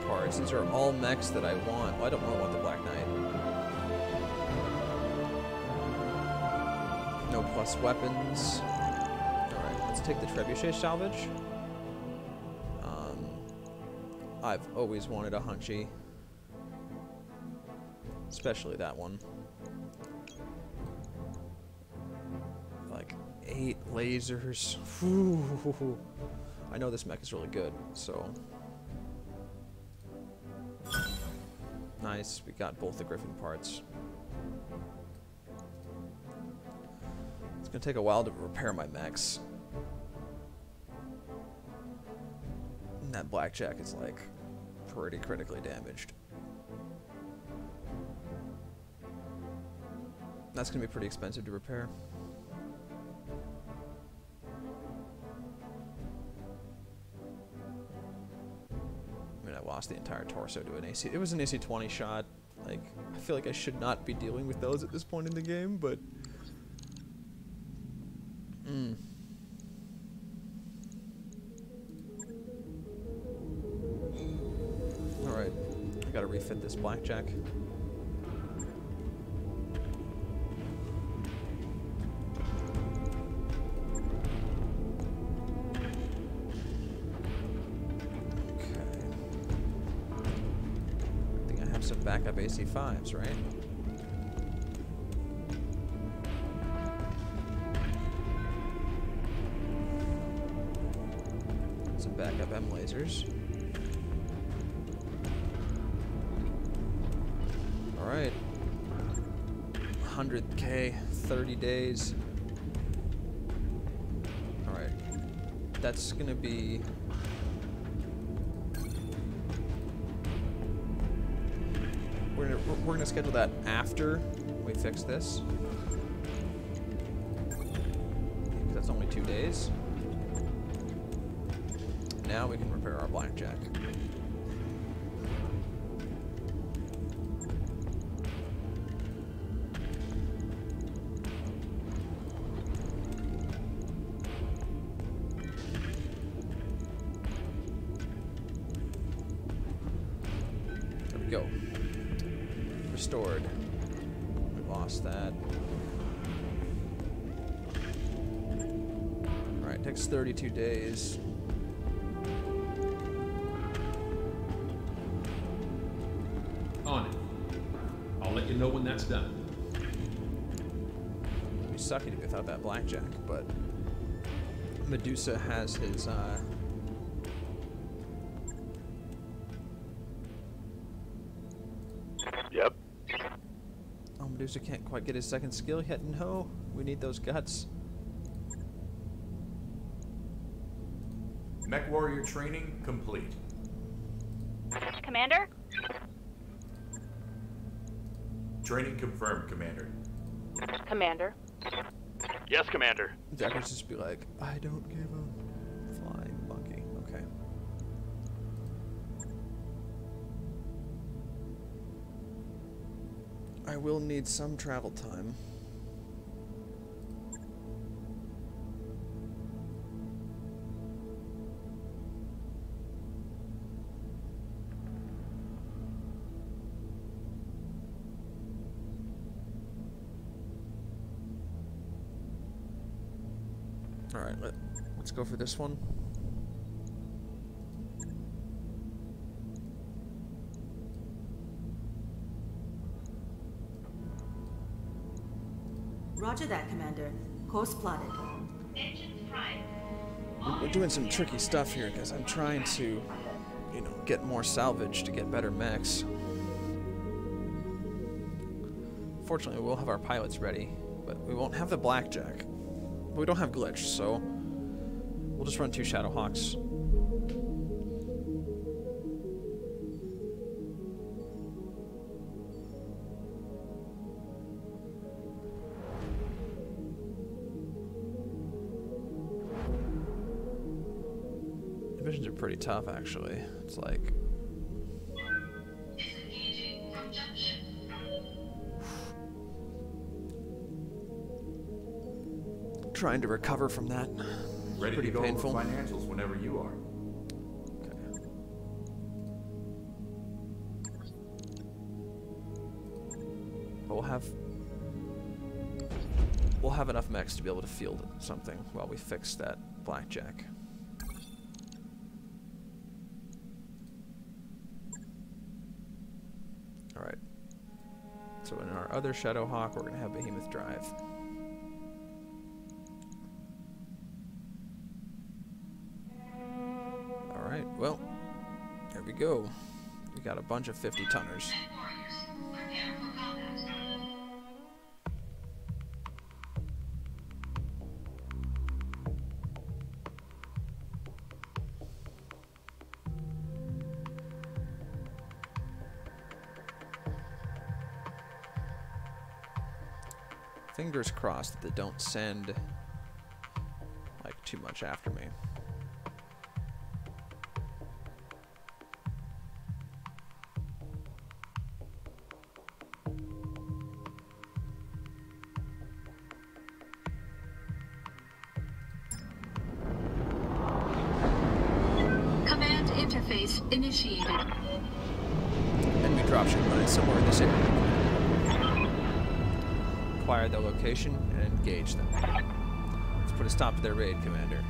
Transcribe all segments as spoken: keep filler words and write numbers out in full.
parts. These are all mechs that I want. Well, I don't really want the Black Knight. No plus weapons. Alright, let's take the Trebuchet salvage. Um, I've always wanted a Hunchy. Especially that one. Like, eight lasers. Whew. I know this mech is really good, so... Nice, we got both the Griffin parts. It's gonna take a while to repair my mechs. And that Blackjack is, like, pretty critically damaged. That's gonna be pretty expensive to repair. I lost the entire torso to an A C. It was an A C twenty shot. Like, I feel like I should not be dealing with those at this point in the game, but... Mm. Alright. I gotta refit this Blackjack. Some backup A C fives, right? Some backup M lasers. Alright. one hundred K, thirty days. Alright. That's gonna be... We're gonna, we're gonna schedule that after we fix this. That's only two days. Now we can repair our Blackjack. There we go. Restored. We lost that. Alright, takes thirty-two days. On it. I'll let you know when that's done. It'd be sucky to be without that Blackjack, but Medusa has his uh Yep. Oh, Medusa can't quite get his second skill yet. No, we need those guts. Mech Warrior training complete. Commander? Training confirmed, Commander. Commander? Yes, Commander. Jack would just be like, I don't give a flying monkey. Okay. I will need some travel time. All right, let, let's go for this one. Roger that, Commander. Course plotted. We're doing some tricky stuff here because I'm trying to, you know, get more salvage to get better mechs. Fortunately, we'll have our pilots ready, but we won't have the Blackjack. We don't have Glitch, so we'll just run two Shadowhawks. The missions are pretty tough, actually. It's like... trying to recover from that. Ready Pretty to go painful. over financials whenever you are. Okay. we'll have we'll have enough mechs to be able to field something while we fix that blackjack. All right. So in our other Shadowhawk, we're gonna have Behemoth Drive. All right. Well, there we go. We got a bunch of fifty tonners. Fingers crossed that they don't send like too much after me. Command interface initiated. Enemy dropship running somewhere in this area. Acquire their location and engage them. Let's put a stop to their raid, Commander.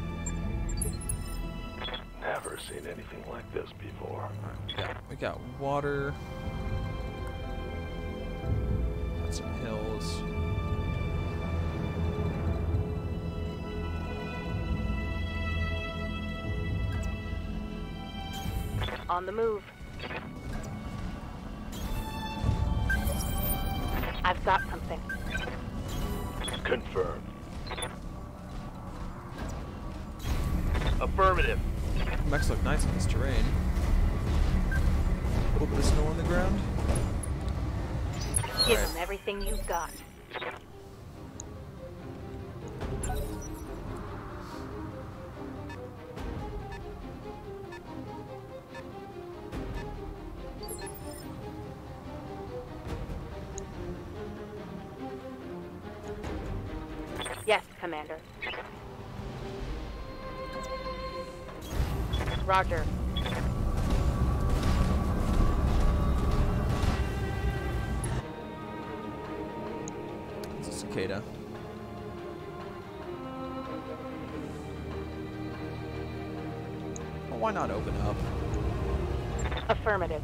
Never seen anything like this before. Alright, we got we got water. Got some hills. On the move. I've got something. Confirmed. Affirmative. Mechs look nice in this terrain. A little bit of snow on the ground. Give Alright. them everything you've got. Yes, Commander. Roger. It's a cicada. Well, why not open up? Affirmative.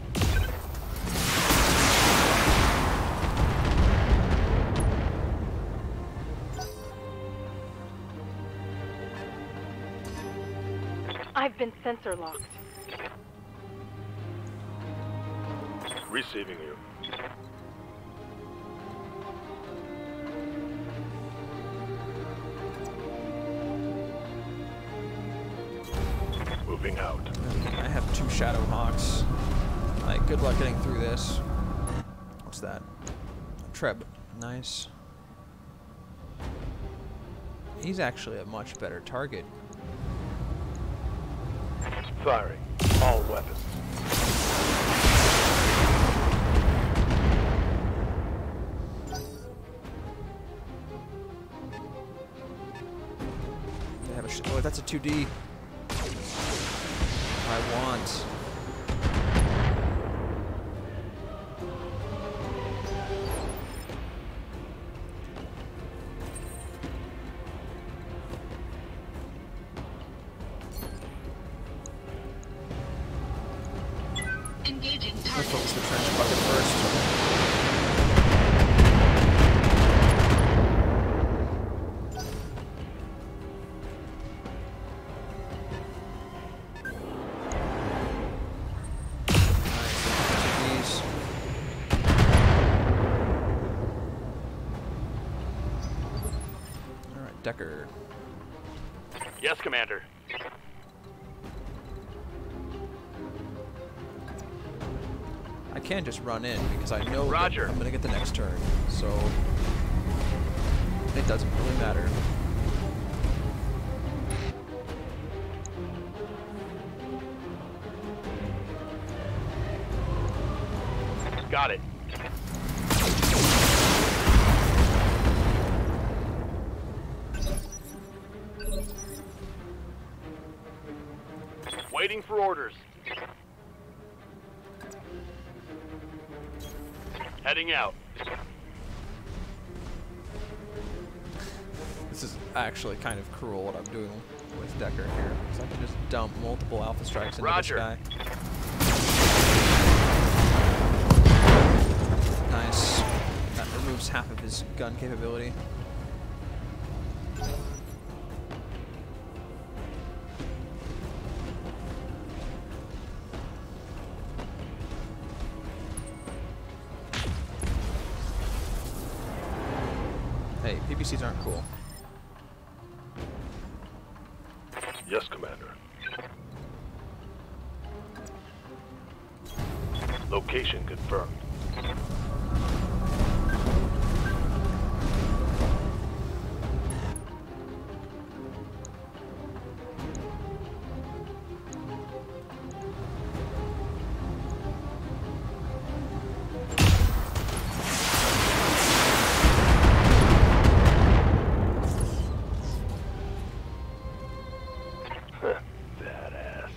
I've been sensor locked. Receiving you. Moving out. I have two Shadowhawks. Like, good luck getting through this. What's that? Treb. Nice. He's actually a much better target. Firing. All weapons. They have a sh oh, that's a two D. I want. Engaging Let's target. focus the trench bucket first. Nice. All right, Decker. Yes, Commander. I can just run in because I know Roger. that I'm gonna get the next turn, so it doesn't really matter. Got it. Waiting for orders. Heading out. actually kind of cruel what I'm doing with Decker here, because I can just dump multiple Alpha Strikes into Roger. this guy. Nice. That removes half of his gun capability. Hey, P P Cs aren't cool. Yes, Commander. Location confirmed. Badass.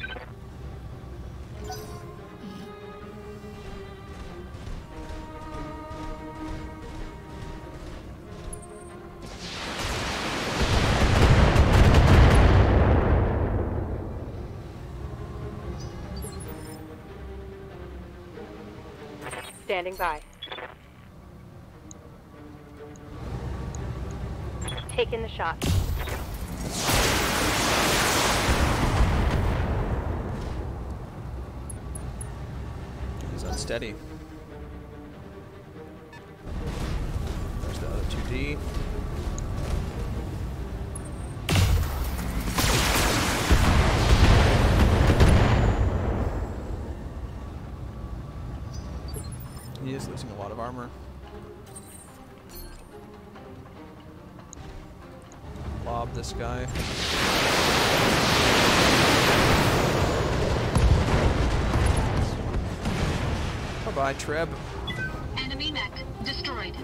Standing by. Taking the shot. He's unsteady. There's the other two D. He is losing a lot of armor. Lob this guy. Bye-bye, Treb. Enemy mech destroyed.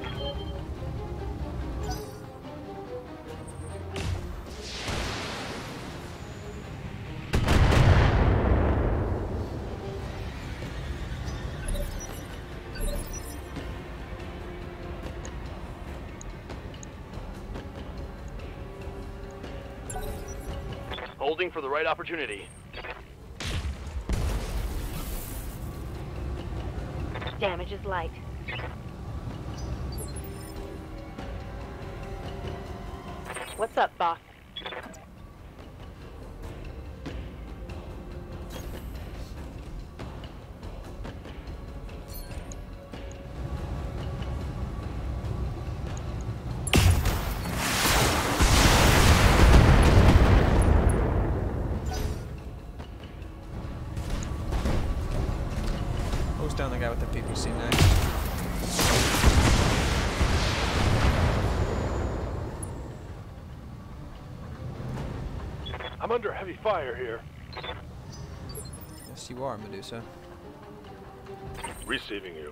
Holding for the right opportunity. Damage is light. What's up, boss? Post down the guy with the P P C next. I'm under heavy fire here. Yes, you are, Medusa. Receiving you.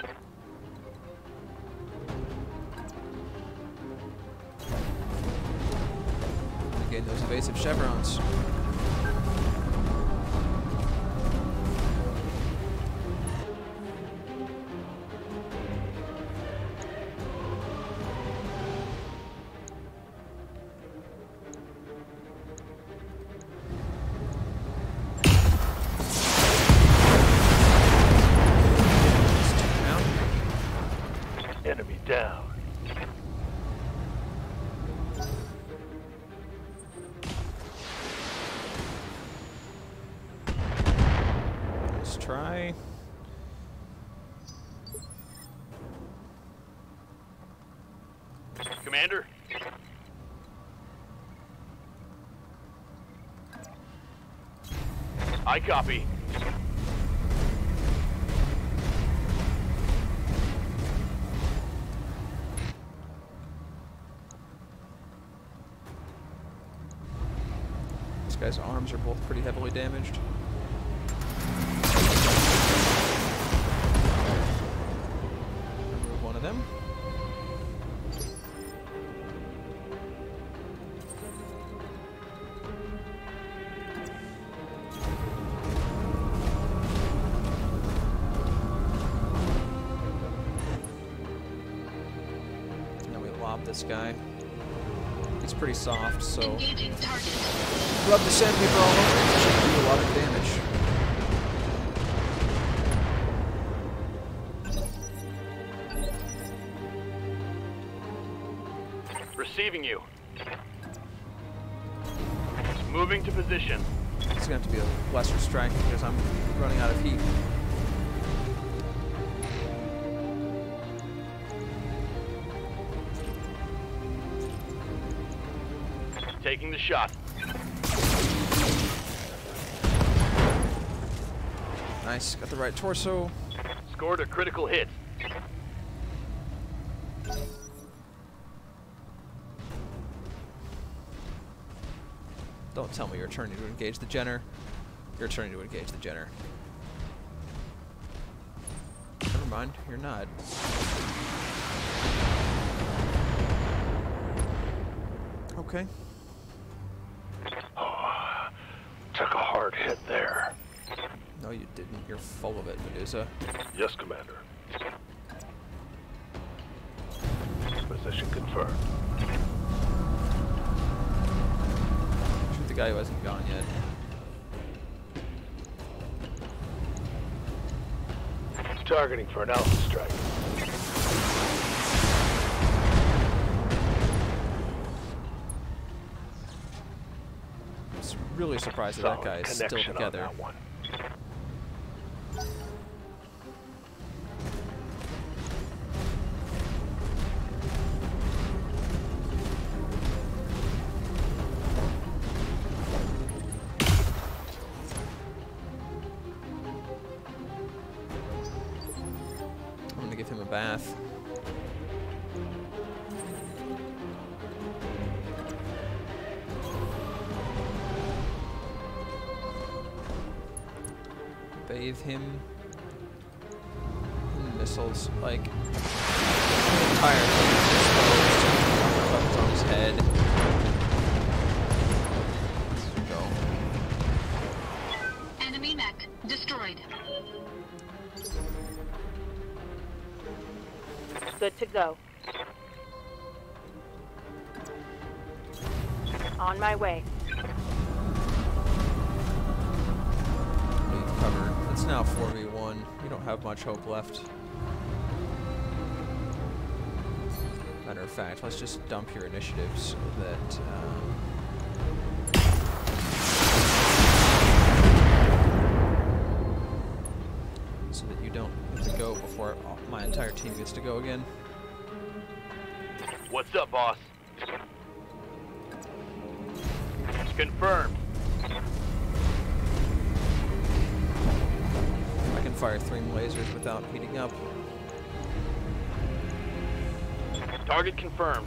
Again, those evasive chevrons. Enemy down. Let's try. Commander? I copy. This guy's arms are both pretty heavily damaged. Remove one of them. Now we lob this guy. He's it's pretty soft, so Engaging target. rub the sandpaper all over it. It should do a lot of damage. Receiving you. Moving to position. It's gonna have to be a lesser strike because I'm running out of heat. Taking the shot. Nice, got the right torso. Scored a critical hit. Don't tell me you're turning to engage the Jenner. You're turning to engage the Jenner. Never mind, you're not. Okay. Oh, took a hard hit there. No, you didn't. You're full of it, Medusa. Yes, Commander. Position confirmed. Shoot the guy who hasn't gone yet. Targeting for an alpha strike. I'm really surprised that that Solid guy is still connection on together. that one. I'm gonna give him a bath. Bathe him in missiles, like the entire thing is exposed. Buttons on his head. Go. Enemy mech destroyed. Good to go. On my way. Leave cover. It's now four v one. We don't have much hope left. Matter of fact, let's just dump your initiative so that um, so that you don't have to go before all- my entire team gets to go again. What's up, boss? Confirmed. I can fire three lasers without heating up. Target confirmed.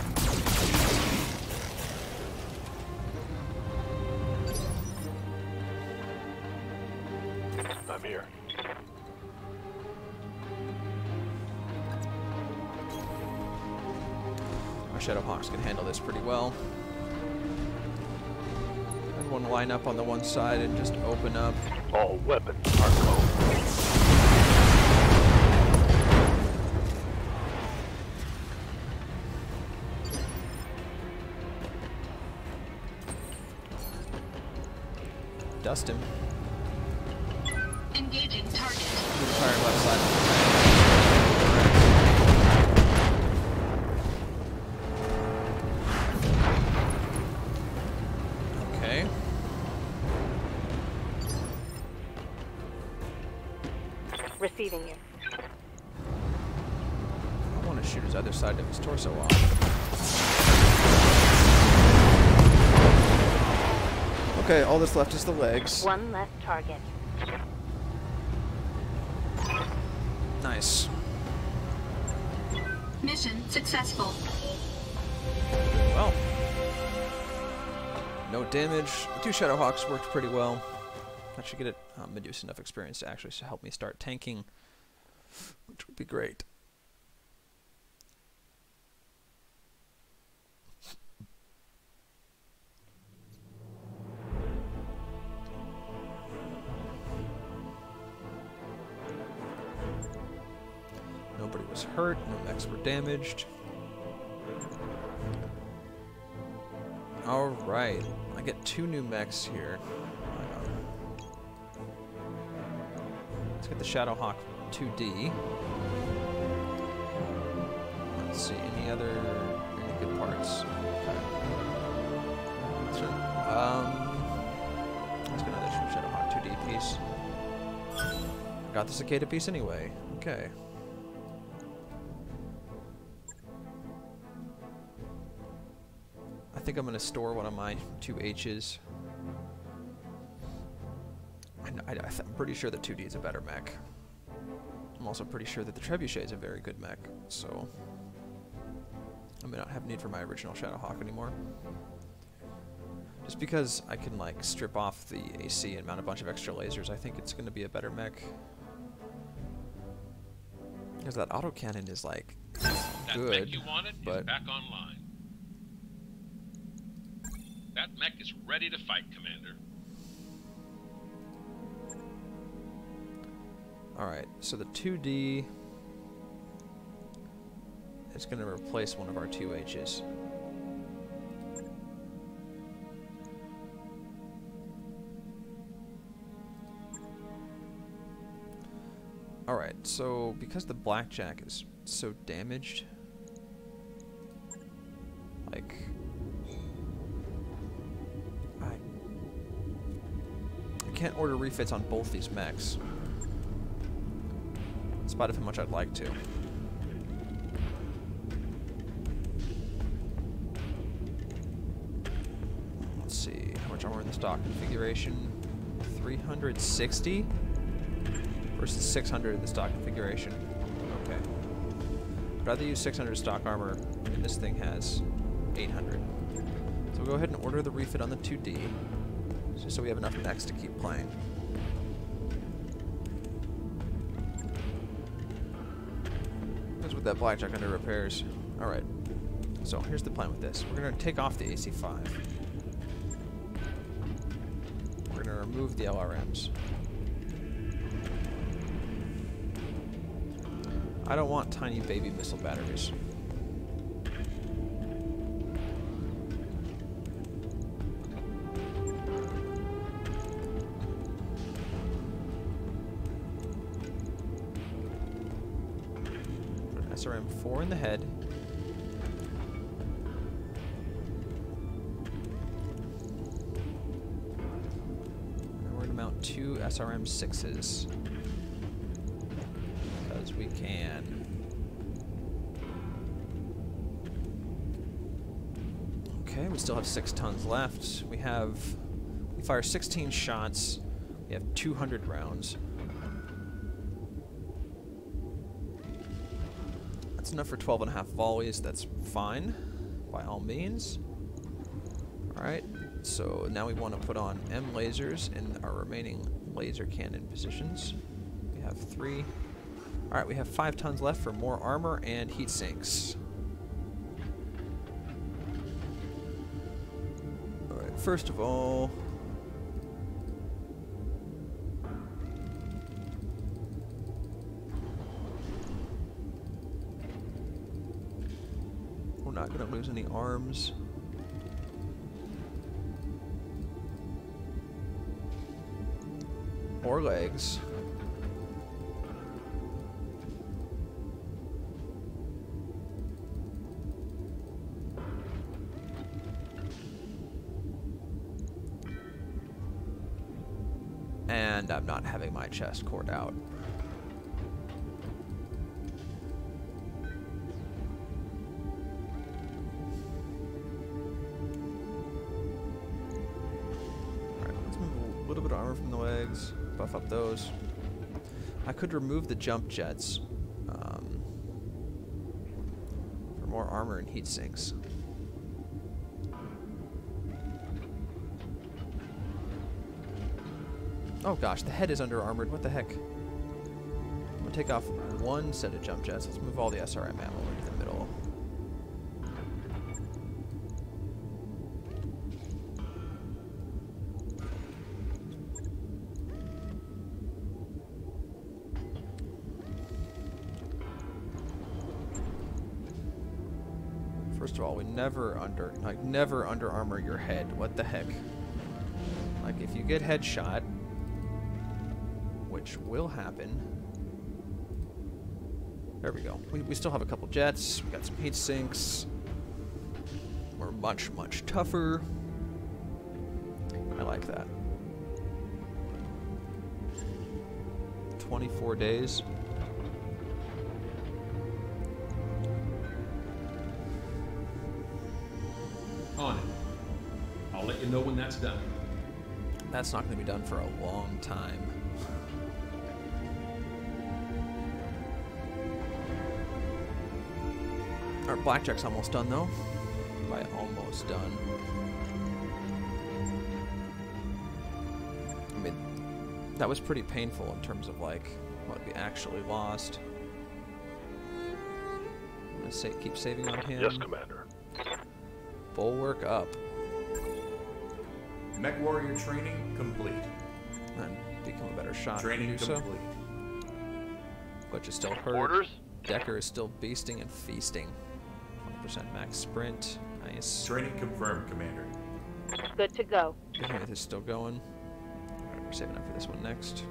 I'm here. My Shadowhawks can handle this pretty well. Everyone line up on the one side and just open up. All weapons are low. Dust him. Engaging target. The entire left side of the tank. Okay. Receiving you. I want to shoot his other side of his torso off. Okay, all that's left is the legs. One less target. Nice. Mission successful. Well, no damage. The two Shadowhawks worked pretty well. I should get it, uh, Medusa enough experience to actually help me start tanking, which would be great. Nobody was hurt, no mechs were damaged. Alright. I get two new mechs here. Let's get the Shadowhawk two D. Let's see, any other any good parts? Okay. So, um, let's get another Shadowhawk two D piece. Got the Cicada piece anyway. Okay. I think I'm going to store one of my two H's. I, I, I'm pretty sure the two D is a better mech. I'm also pretty sure that the Trebuchet is a very good mech, so I may not have need for my original Shadowhawk anymore. Just because I can like strip off the A C and mount a bunch of extra lasers, I think it's going to be a better mech. Because that autocannon is like That good, mech you wanted but is back online. That mech is ready to fight, Commander. alright, so the two D is going to replace one of our two H's. Alright, so because the Blackjack is so damaged, like, I, I can't order refits on both these mechs, in spite of how much I'd like to. Let's see, how much armor in the stock configuration? three hundred sixty? Versus six hundred in the stock configuration. Okay. I'd rather use six hundred stock armor, and this thing has eight hundred. So we'll go ahead and order the refit on the two D, just so we have enough mechs to keep playing. That's with that Blackjack under repairs. Alright. So here's the plan with this. We're going to take off the A C five. We're going to remove the L R Ms. I don't want tiny baby missile batteries. Put an S R M four in the head. And we're going to mount two S R M sixes. We can. Okay, we still have six tons left. We have, we fire sixteen shots. We have two hundred rounds. That's enough for twelve and a half volleys. That's fine, by all means. All right, so now we want to put on M lasers in our remaining laser cannon positions. We have three. Alright, we have five tons left for more armor and heat sinks. Alright, first of all... we're not going to lose any arms. Or legs. And I'm not having my chest cored out. Alright, let's move a little bit of armor from the legs, buff up those. I could remove the jump jets um, for more armor and heat sinks. Oh gosh, the head is under armored. What the heck? I'm gonna take off one set of jump jets. Let's move all the S R M ammo into the middle. First of all, we never under like never under armor your head. What the heck? Like if you get headshot, which will happen. There we go. We, we still have a couple jets. We got some heat sinks. We're much, much tougher. I like that. twenty-four days. On it. I'll let you know when that's done. That's not going to be done for a long time. Our blackjack's almost done, though. By almost done. I mean, that was pretty painful in terms of, like, what we actually lost. I'm going to say, keep saving on him. Yes, Commander. Bulwark up. Mech warrior training complete. And become a better shot. Training to do complete. So. Butch is still hurt. Orders? Decker is still beasting and feasting. twenty percent max sprint. Nice. Training confirmed, Commander. Good to go. Behemoth is still going. Alright, we're saving up for this one next.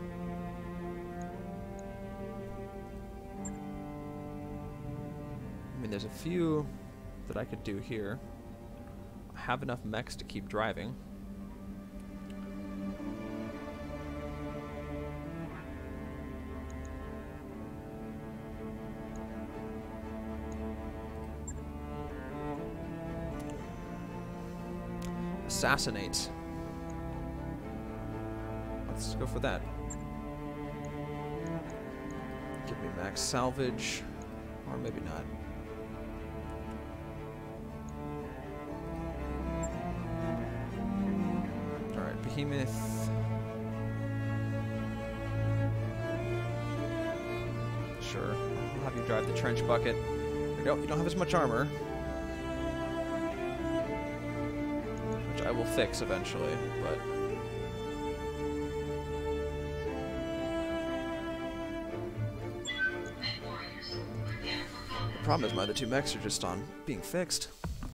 I mean, there's a few that I could do here. I have enough mechs to keep driving. Assassinate. Let's go for that. Give me max salvage, or maybe not. Alright, Behemoth. Sure, I'll have you drive the trench bucket. You don't, you don't have as much armor. I will fix eventually, but the problem is my other two mechs are just on being fixed.